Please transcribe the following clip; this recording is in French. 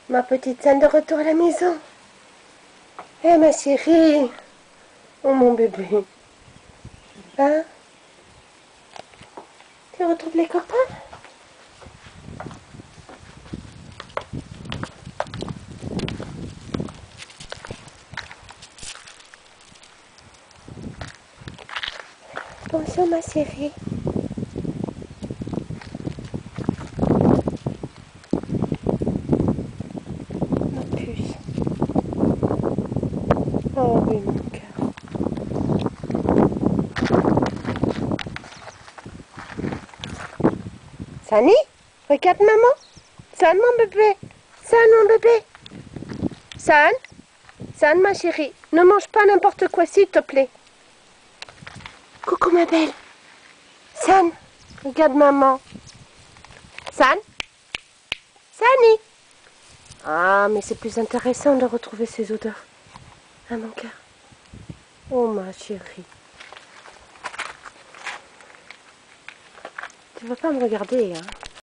Ma petite San de retour à la maison. Eh ma chérie. Oh mon bébé. Hein? Tu retrouves les copains? Bonjour ma chérie. Ma puce. Oh oui mon cœur. Sani, regarde maman. San mon bébé. San mon bébé. San. San ma chérie. Ne mange pas n'importe quoi s'il te plaît. Coucou ma belle. San. Regarde maman. San. Sani. Ah, mais c'est plus intéressant de retrouver ces odeurs. Hein, mon cœur? Oh, ma chérie. Tu vas pas me regarder, hein?